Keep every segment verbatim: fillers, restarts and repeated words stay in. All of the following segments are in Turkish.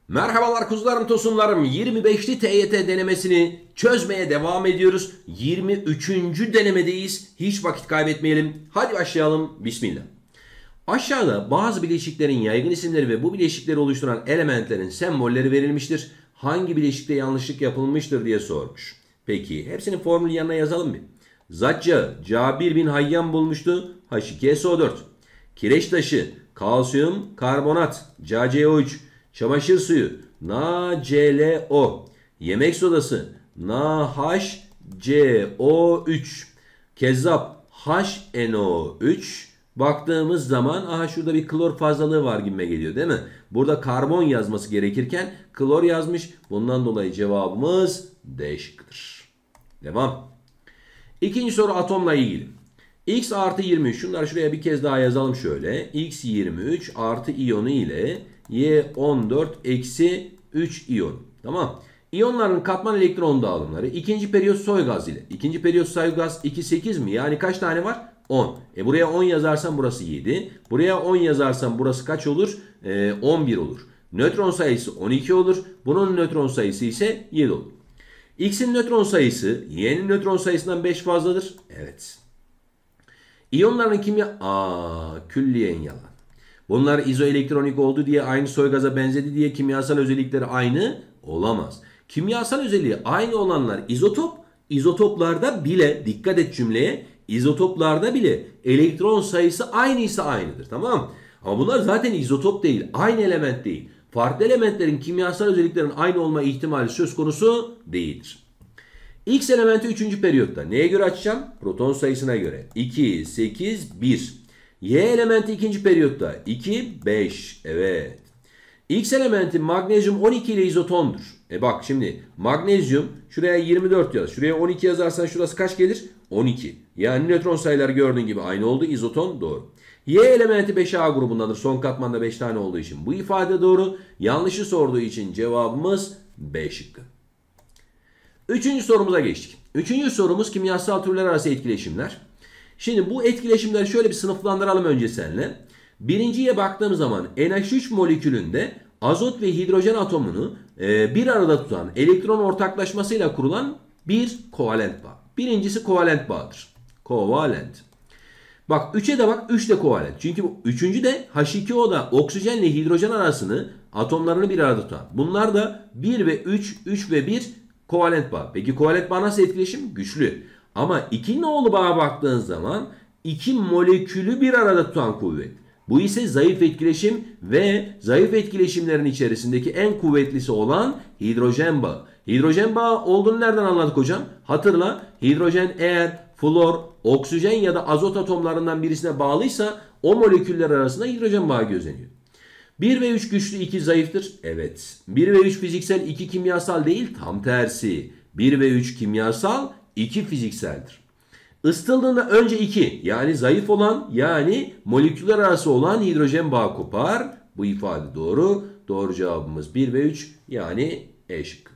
Merhabalar kuzularım tosunlarım. yirmi beşli T Y T denemesini çözmeye devam ediyoruz. yirmi üçüncü denemedeyiz. Hiç vakit kaybetmeyelim. Hadi başlayalım. Bismillah. Aşağıda bazı bileşiklerin yaygın isimleri ve bu bileşikleri oluşturan elementlerin sembolleri verilmiştir. Hangi bileşikte yanlışlık yapılmıştır diye sormuş. Peki hepsinin formülü yanına yazalım mı? Zacca Cabir bin Hayyan bulmuştu. H iki S O dört. Kireç taşı kalsiyum karbonat C A C O üç. Çamaşır suyu NaClO. Yemek sodası NaHCO üç. Kezzap H N O üç. Baktığımız zaman aha şurada bir klor fazlalığı var gibime geliyor değil mi? Burada karbon yazması gerekirken klor yazmış. Bundan dolayı cevabımız D şıkkıdır. Devam. İkinci soru atomla ilgili. X artı yirmi üç. Şunları şuraya bir kez daha yazalım şöyle. X yirmi üç artı iyonu ile Y on dört eksi üç iyon. Tamam. İyonların katman elektron dağılımları ikinci periyot soy gaz ile. İkinci periyot soy gaz iki sekiz mi? Yani kaç tane var? on. E buraya on yazarsam burası yedi. Buraya on yazarsam burası kaç olur? E, on bir olur. Nötron sayısı on iki olur. Bunun nötron sayısı ise yedi olur. X'in nötron sayısı Y'nin nötron sayısından beş fazladır. Evet. İyonların kimya... Aa, külliyen yalan. Bunlar izoelektronik oldu diye aynı soy gaza benzedi diye kimyasal özellikleri aynı olamaz. Kimyasal özelliği aynı olanlar izotop. İzotoplarda bile dikkat et cümleye. İzotoplarda bile elektron sayısı aynıysa aynıdır. Tamam. Ama bunlar zaten izotop değil. Aynı element değil. Farklı elementlerin kimyasal özelliklerin aynı olma ihtimali söz konusu değildir. X elementi üçüncü periyotta. Neye göre açacağım? Proton sayısına göre. iki, sekiz, bir. Y elementi ikinci periyotta. iki, beş. Evet. X elementi magnezyum on iki ile izotondur. E bak şimdi magnezyum şuraya yirmi dört yaz. Şuraya on iki yazarsan şurası kaç gelir? on iki. Yani nötron sayıları gördüğün gibi aynı oldu. İzoton doğru. Y elementi beş A grubundandır. Son katmanda beş tane olduğu için. Bu ifade doğru. Yanlışı sorduğu için cevabımız B şıkkı. Üçüncü sorumuza geçtik. Üçüncü sorumuz kimyasal türler arası etkileşimler. Şimdi bu etkileşimleri şöyle bir sınıflandıralım önce seninle. Birinciye baktığım zaman N H üç molekülünde azot ve hidrojen atomunu e, bir arada tutan elektron ortaklaşmasıyla kurulan bir kovalent bağ. Birincisi kovalent bağdır. Kovalent. Bak üçe de bak üç de kovalent. Çünkü bu üçüncü de H iki O'da oksijenle hidrojen arasını atomlarını bir arada tutan. Bunlar da bir ve üç, üç ve bir kovalent bağ. Peki kovalent bağ nasıl etkileşim? Güçlü. Ama iki nolu bağa baktığın zaman iki molekülü bir arada tutan kuvvet. Bu ise zayıf etkileşim ve zayıf etkileşimlerin içerisindeki en kuvvetlisi olan hidrojen bağı. Hidrojen bağı olduğunu nereden anladık hocam? Hatırla, hidrojen eğer flor, oksijen ya da azot atomlarından birisine bağlıysa o moleküller arasında hidrojen bağı gözleniyor. bir ve üç güçlü, iki zayıftır. Evet. bir ve üç fiziksel, iki kimyasal değil, tam tersi. bir ve üç kimyasal, iki fizikseldir. Isıtıldığında önce iki yani zayıf olan yani moleküller arası olan hidrojen bağı kopar. Bu ifade doğru. Doğru cevabımız bir ve üç yani E şıkkı.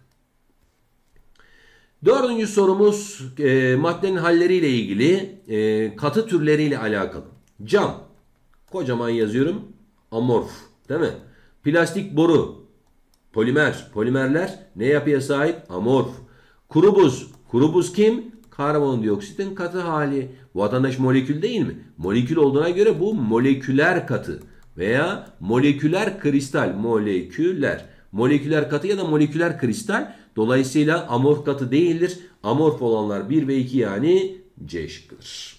Dördüncü sorumuz e, maddenin halleriyle ilgili e, katı türleriyle alakalı. Cam. Kocaman yazıyorum. Amorf. Değil mi? Plastik boru. Polimer. Polimerler ne yapıya sahip? Amorf. Kuru buz. Kuru buz kim? Karbondioksitin katı hali. Vatandaş molekül değil mi? Molekül olduğuna göre bu moleküler katı veya moleküler kristal. Moleküler. Moleküler katı ya da moleküler kristal. Dolayısıyla amorf katı değildir. Amorf olanlar bir ve iki yani C şıkkıdır.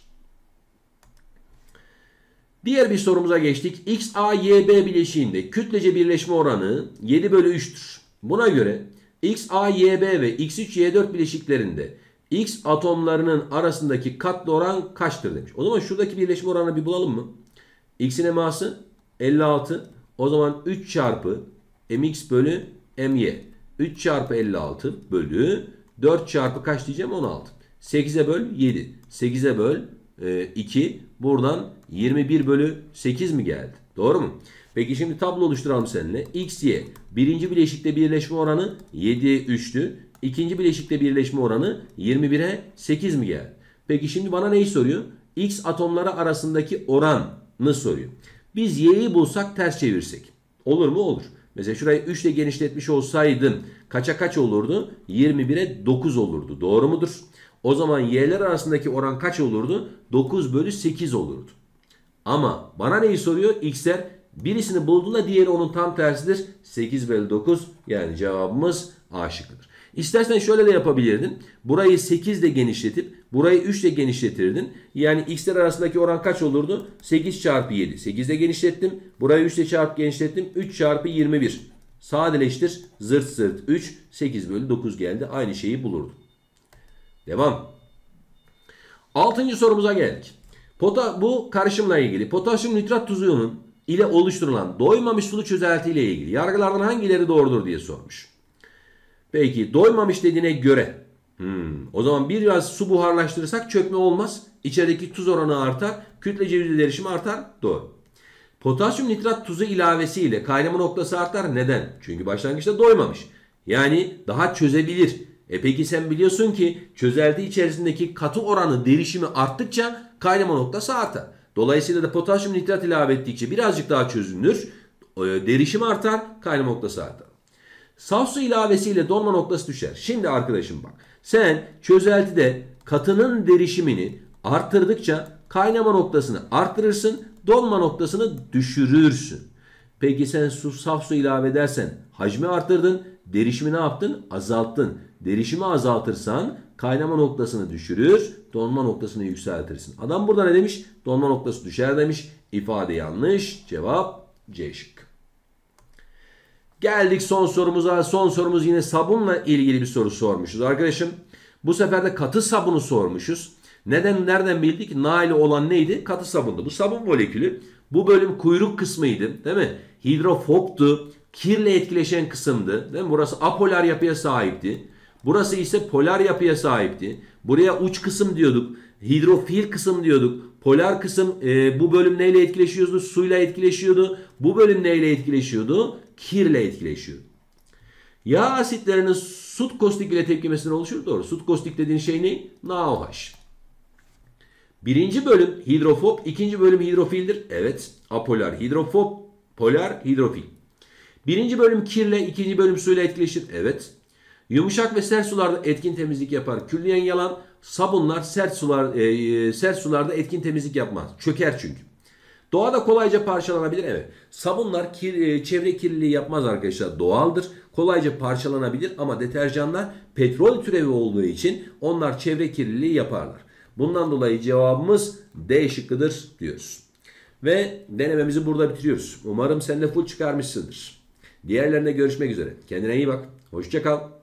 Diğer bir sorumuza geçtik. X A Y B bileşiğinde kütlece birleşme oranı yedi bölü üç'tür. Buna göre X A Y B ve X üç Y dört bileşiklerinde X atomlarının arasındaki katlı oran kaçtır demiş. O zaman şuradaki birleşme oranını bir bulalım mı? X'in eması elli altı. O zaman üç çarpı mx bölü my. üç çarpı elli altı bölü dört çarpı kaç diyeceğim? on altı. sekize böl yedi. sekize böl e, iki. Buradan yirmi bir bölü sekiz mi geldi? Doğru mu? Peki şimdi tablo oluşturalım seninle. X, Y. Birinci bileşikte birleşme oranı yediye üç'tü. İkinci bileşikte birleşme oranı yirmi bir'e sekiz mi geldi? Peki şimdi bana neyi soruyor? X atomları arasındaki oranı soruyor. Biz Y'yi bulsak ters çevirsek. Olur mu? Olur. Mesela şurayı üç ile genişletmiş olsaydım kaça kaç olurdu? yirmi bire dokuz olurdu. Doğru mudur? O zaman y'ler arasındaki oran kaç olurdu? dokuz bölü sekiz olurdu. Ama bana neyi soruyor? X'ler birisini bulduğunda diğeri onun tam tersidir. sekiz bölü dokuz, yani cevabımız A şıkkıdır. İstersen şöyle de yapabilirdin. Burayı sekiz ile genişletip burayı üç ile genişletirdin. Yani x'ler arasındaki oran kaç olurdu? sekiz çarpı yedi. sekiz ile genişlettim. Burayı üç ile çarpı genişlettim. üç çarpı yirmi bir. Sadeleştir. Zırt zırt üç. sekiz bölü dokuz geldi. Aynı şeyi bulurdu. Devam. Altıncı sorumuza geldik. Pota, bu karışımla ilgili potasyum nitrat tuzunun ile oluşturulan doymamış sulu çözelti ile ilgili yargılardan hangileri doğrudur diye sormuş. Peki doymamış dediğine göre hmm, o zaman biraz su buharlaştırırsak çökme olmaz. İçerideki tuz oranı artar. Kütlece yüzde derişimi artar. Doğru. Potasyum nitrat tuzu ilavesiyle kaynama noktası artar. Neden? Çünkü başlangıçta doymamış. Yani daha çözebilir. E peki sen biliyorsun ki çözelti içerisindeki katı oranı derişimi arttıkça kaynama noktası artar. Dolayısıyla da potasyum nitrat ilave ettikçe birazcık daha çözünür. Derişimi artar, kaynama noktası artar. Saf su ilavesiyle donma noktası düşer. Şimdi arkadaşım bak. Sen çözeltide katının derişimini arttırdıkça kaynama noktasını arttırırsın. Donma noktasını düşürürsün. Peki sen su, saf su ilave edersen hacmi arttırdın. Derişimi ne yaptın? Azalttın. Derişimi azaltırsan kaynama noktasını düşürür. Donma noktasını yükseltirsin. Adam burada ne demiş? Donma noktası düşer demiş. İfade yanlış. Cevap C şıkkı. Geldik son sorumuza. Son sorumuz yine sabunla ilgili bir soru sormuşuz arkadaşım. Bu sefer de katı sabunu sormuşuz. Neden, nereden bildik? Na ile olan neydi? Katı sabundu. Bu sabun molekülü. Bu bölüm kuyruk kısmıydı. Değil mi? Hidrofobtu. Kirle etkileşen kısımdı. Değil mi? Burası apolar yapıya sahipti. Burası ise polar yapıya sahipti. Buraya uç kısım diyorduk. Hidrofil kısım diyorduk. Polar kısım e, bu bölüm neyle etkileşiyordu? Suyla etkileşiyordu. Bu bölüm neyle etkileşiyordu? Kirle etkileşiyordu. Yağ asitlerinin sut kostik ile tepkimesinden oluşur. Doğru. Sut kostik dediğin şey ne? NaOH. Birinci bölüm hidrofob, ikinci bölüm hidrofildir. Evet. Apolar hidrofob, polar hidrofil. Birinci bölüm kirle, ikinci bölüm suyla etkileşir. Evet. Yumuşak ve sert sularda etkin temizlik yapar. Külliyen yalan. Sabunlar sert sular e, sert sularda etkin temizlik yapmaz. Çöker çünkü. Doğada kolayca parçalanabilir. Evet. Sabunlar kir, e, çevre kirliliği yapmaz arkadaşlar. Doğaldır. Kolayca parçalanabilir ama deterjanlar petrol türevi olduğu için onlar çevre kirliliği yaparlar. Bundan dolayı cevabımız D şıkkıdır diyoruz. Ve denememizi burada bitiriyoruz. Umarım sen de full çıkarmışsındır. Diğerlerine görüşmek üzere. Kendine iyi bak. Hoşça kal.